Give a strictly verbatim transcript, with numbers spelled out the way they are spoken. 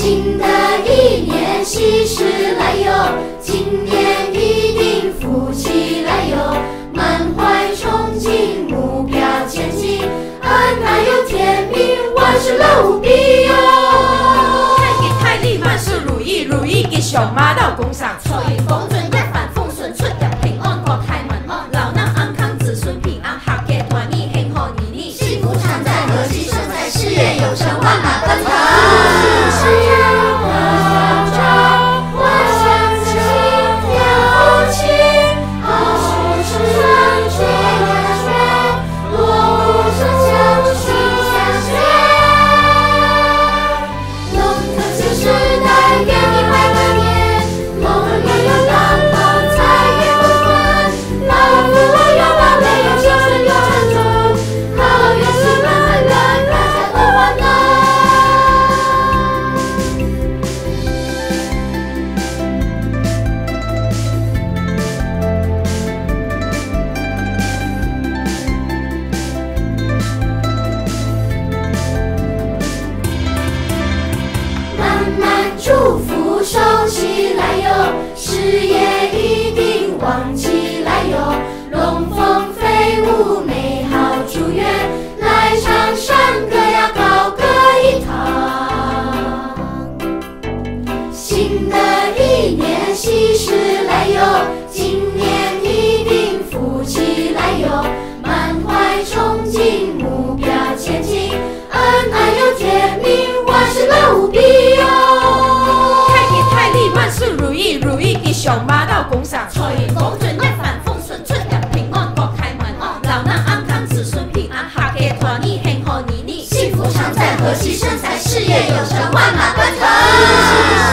新的一年喜事来哟，今年一定福气来哟，满怀憧憬，目标前进，恩爱又甜蜜，万事乐无比哟。 太吉太利，万事如意，如意吉祥，马到宫上， 财源广进，一帆风顺，出入平安，国泰民安，老衲安康，子孙平安，合家团圆，幸福年年，幸福常在，和气生财，事业有成，万马奔腾。祝福收起来哟，事业一定旺起来哟，龙凤飞舞，美好祝愿，来唱山歌呀，高歌一堂。新的一年喜事来哟，今年一定福气来哟，满怀憧憬，目标前进，恩爱又甜蜜，万事乐无比哟。 万事如意，如意吉祥，马到宫上， 财源广进，一帆风顺，出入平安，国泰民安，老衲安康，子孙平安，合家团圆，幸福年年，幸福常在，和气生财，事业有成，万马奔腾。